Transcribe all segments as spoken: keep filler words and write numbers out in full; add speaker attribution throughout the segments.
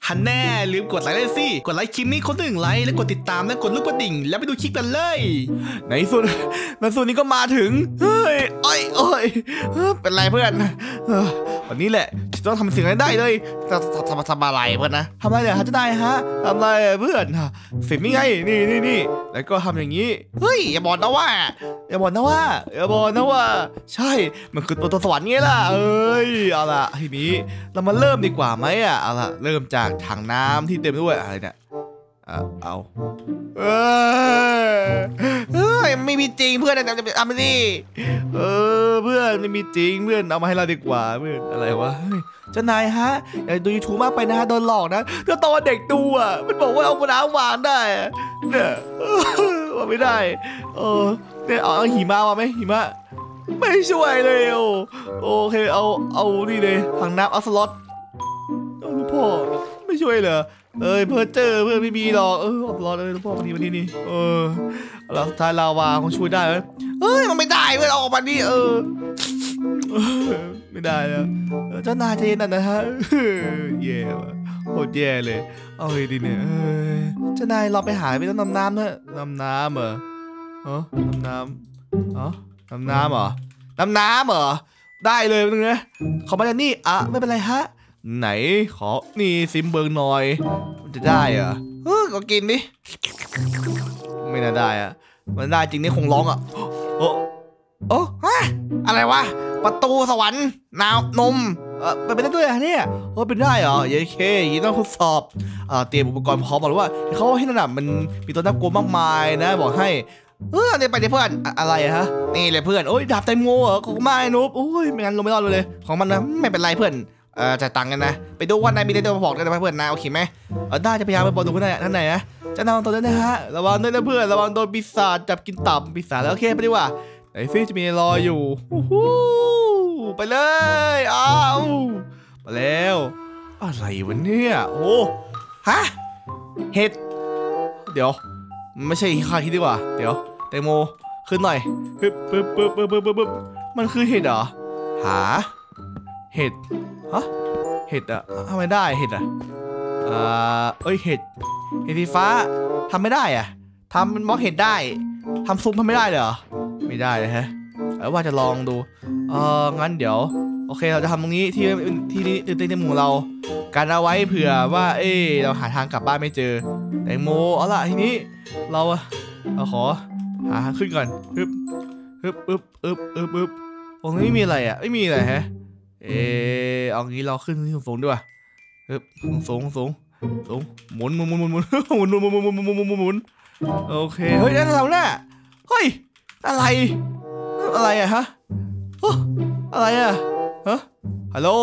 Speaker 1: ฮันแน่ลืมกดไลค์เลยสิกดไลค์คลิปนี้คนหนึ่งไลค์แล้วกดติดตามและกดรูปกระดิ่งแล้วไปดูคลิปกันเลยในส่วนในส่วนนี้ก็มาถึงเฮ้ยโอ้ยโอ้ยเป็นไรเพื่อนวันนี้แหละต้องทำสิ่งอะไรได้เลยจะทำทำอะไรเพื่อนนะทำอะไรเนี่ยฮะจะได้ฮะทำอะไรเพื่อนสิ่งนี้ไงนี่นี่นี่แล้วก็ทำอย่างนี้เฮ้ยอย่าบอกนะว่าอย่าบอกนะว่าอย่าบอกนะว่าใช่มันคือตัวตัวสวรรค์ไงล่ะเอ้ยเอาล่ะทีนี้เรามาเริ่มดีกว่าไหมอ่ะเอาล่ะเริ่มจากถังน้ำที่เต็มด้วยอะไรเนี่ยเอาเออเฮ้ยไม่มีจริงเพื่อนจะจะเอาไปดิเออเพื่อนไม่มีจริงเพื่อนเอามาให้เราดีกว่าเพื่อนอะไรวะเจ้านายฮะอย่าดูยูทูบมากไปนะโดนหลอกนะก็ตอนเด็กดูอ่ะมันบอกว่าเอาน้ำวางได้เนี่ยว่าไม่ได้เออเนี่ยเอาหิมะมาไหมหิมะไม่ช่วยเลยโอเคเอาเอานี่เลยถังน้ำเอาสล็อตลูกพ่อไม่ช่วยเหรอเอ้ยเพื่อเจอเพื่อนไม่มีหรอกเออรอเลยลูกพ่อมาทีมาทีนี่เออแล้วสุดท้ายลาวาคงช่วยได้ไหมเฮ้ยมันไม่ได้เพื่อนออกมาดิเออไม่ได้แล้วเจ้านายใจเย็นนะฮะแย่ว่ะโคตรแย่เลยเอาไงดีเนี่ยเจ้านายเราไปหาไปต้องน้ำน้ำเถอะน้ำน้ำเหรอเออน้ำน้ำอ๋อน้ำน้ำเหรอน้ำน้ำเหรอได้เลยนึงนะขอมาจากนี่อ่ะไม่เป็นไรฮะไหนขอนี่ซิมเบิร์กหน่อยมันจะได้เหรอเออก็กินดิไม่น่าได้อะมันได้จริงนี่คงร้องอ่ะโอ้โอ้ฮะอะไรวะประตูสวรรค์น้ำนมเออเป็นไปได้ด้วยอะเนี่ยโอ้เป็นได้เหรอเย้เคยี่ต้องทดสอบเอ่อเตรียมอุปกรณ์พร้อมบอกเลยว่าเขาให้นั่นน่ะมันมีตัวน่ากลัวมากมายนะบอกให้เออเนี่ยไปเพื่อนอะไรฮะนี่เลยเพื่อนโอ้ยดาบไตโมเหรอของไม่นุ๊บโอ้ยไม่งั้นลงไม่รอดเลยของมันนะไม่เป็นไรเพื่อนเออจ่ายตังค์กันนะไปดูว่านายมีอะไรจะบอกได้ไหมเพื่อนนายโอเคไหมเออได้จะพยายามไปบอกดูเพื่อนท่านไหนนะจะนอนตัวนั้นนะฮะระวังด้วยนะเพื่อนระวังโดนปีศาจจับกินตับปีศาจแล้วโอเคไปดีกว่าไอ้ฟิชจะมีรออยู่ไปเลยอ้าวมาแล้วอะไรวะเนี่ยโอ้ฮะเห็ดเดี๋ยวไม่ใช่ข้าคิดดีกว่าเดี๋ยวแตงโมขึ้นหน่อยปึ๊บปึ๊บปึ๊บปึ๊บปึ๊บปึ๊บมันคือเห็ดเหรอหาเห็ดฮะเห็ดอะทำไมได้เห็ดอะอ่าเอ้ยเห็ดเห็ดสีฟ้าทำไม่ได้อะทำเป็นบล็อกเห็ดได้ทำซุปทำไม่ได้เหรอไม่ได้เลยฮะแล้วว่าจะลองดูเอองั้นเดี๋ยวโอเคเราจะทำตรงนี้ที่ที่นี่ที่ในหมู่เราการเอาไว้เผื่อว่าเอ้เราหาทางกลับบ้านไม่เจอแตงโมเอาล่ะทีนี้เราเราขอหาขึ้นก่อนปึ๊บปึ๊บปึ๊บปึ๊บปึ๊บปึ๊บตรงนี้ไม่มีอะไรอ่ะไม่มีอะไรฮะเออเอางี้เราขึ้นที่สูงด้วยปึ๊บสูงสูงสูงหมุนหมุนหมุนหมุนหมุนหมุนหมุนหมุนหมุนหมุนหมุนหมุนหมุนโอเคเฮ้ยนั่นเราเนี่ยเฮ้ยอะไรอะไรอะฮะอะไรอะฮะฮัลโหล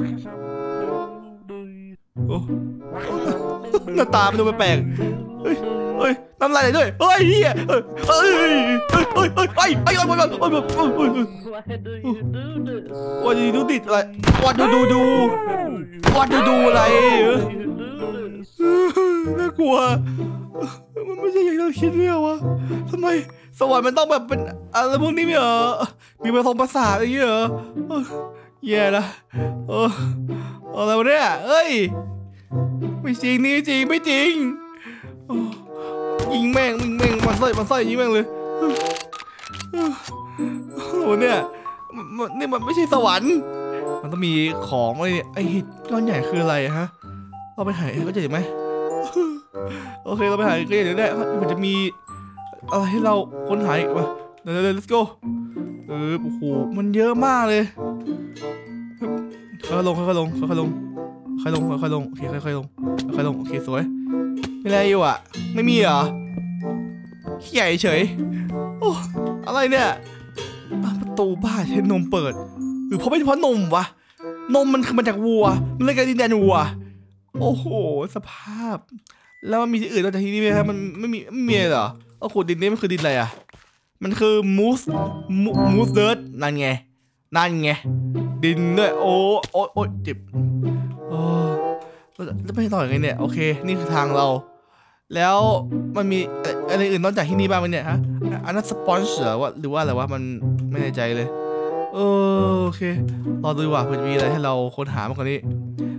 Speaker 1: หน้าตามันดูแปลกๆเฮ้ยเฮ้ยทำอะไรด้วยเฮ้ยเฮียเฮ้ยเฮ้ยเฮ้ยเฮ้ยเฮ้ยเฮ้ยเฮ้ยเฮ้ยเฮ้ยเฮ้ยเฮ้ยเฮ้ยวันดูดูดิอะไรวันดูดูดูวันดูดูอะไรน่ากลัวมันไม่ใช่อย่างเราคิดเลยว่ะทำไมสวรรค์มันต้องแบบเป็นอะไรพวกนี้เหรอมีผสมภาษาอะไรเหรอแย่ละเอออะไรวะเนี่ยเฮ้ยไม่จริงนี่จริงไม่จริงยิงแม่งยิงแม่งมันใส่มันใส่ยิงแม่งเลยโหเนี่ยนี่มันไม่ใช่สวรรค์มันต้องมีของอะไรไอ้หินก้อนใหญ่คืออะไรฮะเราไปหาก็จะเห็นไหมโอเคเราไปหาก็จะเห็นได้มันจะมีอะไรให้เราค้นหาอีกวะเดี๋ยวเดี๋ยว let's go เออโอ้โหมันเยอะมากเลยค่อยลงค่อยลงค่อยลงค่อยลงค่อยลงโอเคค่อยลงค่อยลงโอเคสวยไม่อะไรอยู่อ่ะไม่มีเหรอขี้ใหญ่เฉยโอ้อะไรเนี่ยประตูบ้านใช้นมเปิดหรือเพราะไม่ใช่เพราะนมวะนมมันคือมาจากวัวมันเลยกลายเป็นดินแดนวัวโอ้โหสภาพแล้วมันมีที่อื่นนอกจากที่นี่ไหมครับมันไม่มีไม่มีเหรอโอ้โหดินนี้มันคือดินอะไรอ่ะมันคือมูสมูสเดิร์ดนั่นไงนั่นไงดินด้วยโอ้โอ้โอ้เจ็บโอ้แล้วไปต่อยังไงเนี่ยโอเคนี่คือทางเราแล้วมันมีอะไรอื่นนอกจากที่นี่บ้างไหมเนี่ยฮะอันนั้นสปอนเซอร์ว่าหรือว่าอะไรวะมันไม่แน่ใจเลยโอเครอดูว่าเผื่อจะมีอะไรให้เราค้นหามากกว่านี้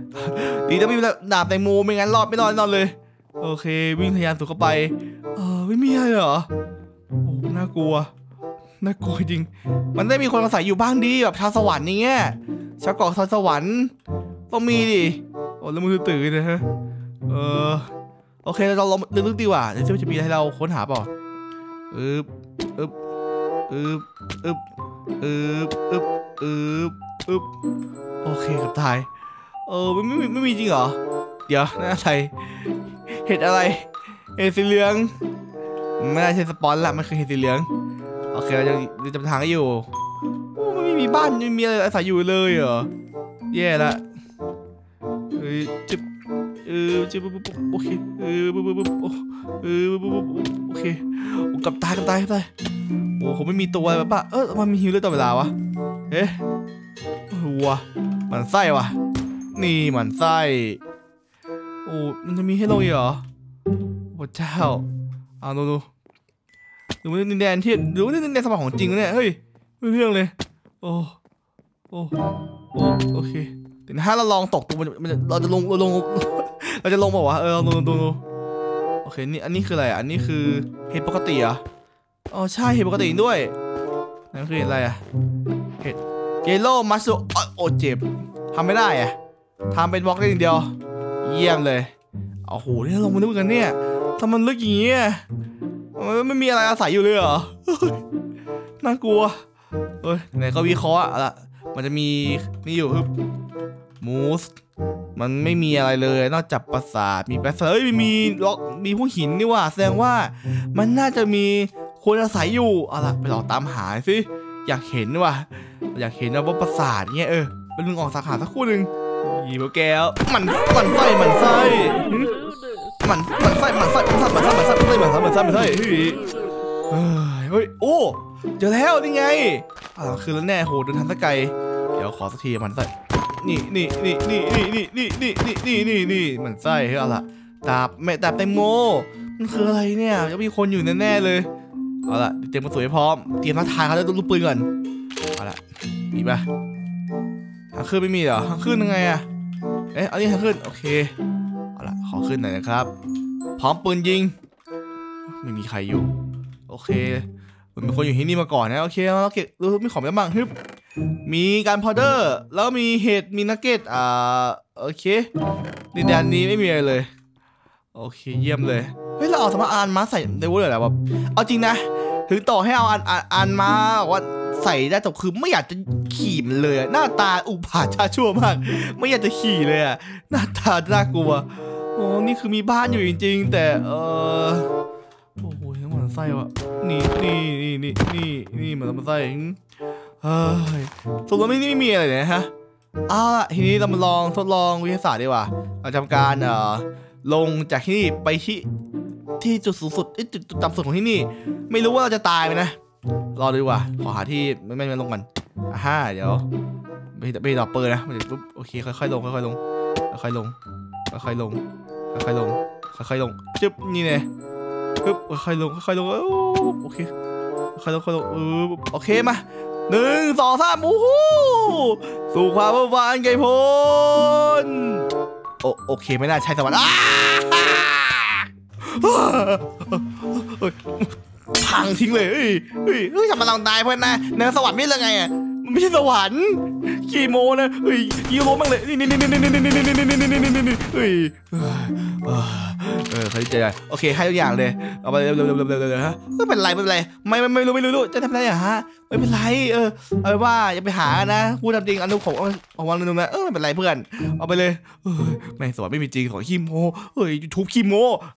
Speaker 1: ดีนะมีดาบแตงโมไม่งั้นรอดไม่รอดนอนเลยโอเควิ่งทะยานสู่เข้าไปเออไม่มีอะไรเหรอโอ้น่ากลัวน่ากลัวจริงมันได้มีคนอาศัยอยู่บ้างดีแบบชาวสวรรค์อย่างเงี้ยชาวเกาะชาวสวรรค์ต้องมีดิโอ้แล้วมือตื่นนะฮะเออโอเคเราลองลึกๆดีกว่าเดี๋ยวจะมีให้เราค้นหาเปล่าอึบอึบอึบอึบอึบอึบอึบอึบโอเคกับตายเออไม่ไม่ไม่มีจริงเหรอเดี๋ยวน่าใช่เห็ดอะไรเห็ดสีเหลืองไม่น่าใช่สปอนละมันคือเห็ดสีเหลืองโอเคเราจะจำทางอยู่โอ้ไม่มีบ้านไม่มีอะไรอาศัยอยู่เลยเหรอแย่ละเอ้ยจิบเออจิบปุ๊บโอเคเออปุ๊บปุ๊บปุ๊บเออปุ๊บปุ๊บโอเคกับตายกับตายกับตายโอ้คงไม่มีตัวอะไรแบบว่าเออมันมีฮิวเลยตลอดเวลาวะเอ๊ะหัวมันไส้วะนี่มันไส้โอ้มันจะมีให้ลงอีกเหรอพระเจ้าเอาดูดูดูว่าดินแดนที่ดูว่าดินแดนสมัยของจริงเนี่ยเฮ้ยไม่เรื่องเลยโอ้โอ้โอ้โอเคเดี๋ยวถ้าเราลองตกตัวมันเราจะลงเราลงเราจะลงบอกว่าเออลองดูดูโอเคนี่อันนี้คืออะไรอันนี้คือเห็ดปกติเหรออ๋อใช่เห็ดปกติด้วยนั่นคือเห็ดอะไรอะเห็ดเยลโล่มัสซูโอเจ็บทำไม่ได้อะทำเป็นบล็อกได้อย่างเดียวเยี่ยมเลยโอ้โหนี่ลงมาดูกันเนี่ยทำมันลึกอย่างเงี้ยมันไม่มีอะไรอาศัยอยู่เลยเหรอน่ากลัวเอ้ยไหนก็วิเคราะห์อะละมันจะมีนี่อยู่คือมูสมันไม่มีอะไรเลยนอกจากปราสาทมีปราสาทเอ้ยมีล็อกมีพวกหินนี่ว่าแสดงว่ามันน่าจะมีคนอาศัยอยู่เอาล่ะไปลองตามหาสิอยากเห็นว่ะอยากเห็นว่าปราสาทเงี้ยเออเป็นลุงออกสาขาสักคู่หนึ่งหยิบแก้วมันมันไส้มันไส้มันมันไส้มันไส้มันไส้มันไส้มันไส้มันไส้มันไส้มันไส้มันไส้เฮ้ยเฮ้ยโอ้เจอแล้วนี่ไงอ่าคือแล้วแน่โหเดินทางสักไกลเดี๋ยวขอสักทีมันไส้นี่นี่นี่นี่นี่นี่นี่นี่นี่นี่นี่มันไส้เฮ้ยเอาล่ะดาบแม่ดาบแตงโมมันคืออะไรเนี่ยจะมีคนอยู่แน่ๆเลยเอาล่ะเตรียมมาสวยพร้อมเตรียมท้าทายเขาจะลูกปืนก่อนเอาล่ะมีปะทางขึ้นไม่มีเหรอทางขึ้นยังไงอะเอ๊ะอันนี้ทางขึ้นโอเคเอาล่ะขอขึ้นหน่อยนะครับพร้อมปืนยิงไม่มีใครอยู่โอเคมันมีคนอยู่ที่นี่มาก่อนนะโอเคแล้วเก็บรู้มีของอะไรบ้างฮึบมีการพอเดอร์แล้วมีเห็ดมีนักเก็ตอ่าโอเคดินแดนนี้ไม่มีอะไรเลยโอเคเยี่ยมเลยเฮ้ยเราเอาสามารถอ่านม้าใส่ได้เวอร์เลยแหละแบบเอาจริงนะถึงต่อให้เอาอ่านอ่านม้าว่าใส่ได้แต่คือไม่อยากจะขี่มันเลยหน้าตาอุบาทชาชั่วมากไม่อยากจะขี่เลยอ่ะหน้าตาน่ากลัวโอ้นี่คือมีบ้านอยู่จริงๆแต่เออโอ้โหทั้งหมดไส้วะนี่นี่นี่นี่นี่นี่เหมือนมันไส้เฮ้ยสรุปไม่ไม่มีอะไรเลยฮะเอาล่ะทีนี้เรามาลองทดลองวิทยาศาสตร์ดีกว่าเราทำการเอ่อลงจากที่นี่ไปที่ที่จุดสูงสุดจุดต่ำสุดของที่นี่ไม่รู้ว่าเราจะตายไหมนะรอดูดีกว่าขอหาที่ไม่ไม่ลงกันอ่าฮ่าเดี๋ยวไม่ไม่ดอกเปิดนะมันจะปุ๊บโอเคค่อยๆลงค่อยๆลงค่อยๆลงค่อยๆลงค่อยๆลงค่อยๆลงจึ๊บนี่ไงปึ๊บค่อยๆลงค่อยๆลงโอเคค่อยๆลงค่อยๆลงเออโอเคมาหนึ่งสองสามโอ้โหสู่ความหวานไกลโพ้นโอโอเคไม่น่าใช่สวรรค์พังทิ้งเลยเฮ้ยเฮ้ยเฮ้ยทำมันเราตายเพื่อนนะในสวรรค์ไม่เรื่องไงอ่ะมันไม่ใช่สวรรค์คีโมนะเฮ้ยยีโรมั่งเลยนี่นี่นี่นี่นี่นี่นี่นี่นี่นี่นี่นี่เฮ้ยเออเขาดีใจโอเคให้ทุกอย่างเลยเอาไปเร็วเร็วเร็วเร็วเร็วฮะไม่เป็นไรไม่เป็นไรไม่ไม่ไม่รู้ไม่รู้จะทำอะไรอะฮะไม่เป็นไรเออเอาไปว่าอย่าไปหานะพูดจริงอันนู้นของของวันนึงนะเออไม่เป็นไรเพื่อนเอาไปเลยเออแม่งสวรรค์ไม่มีจริงของคีโมเฮ้ยยูทูบคีโม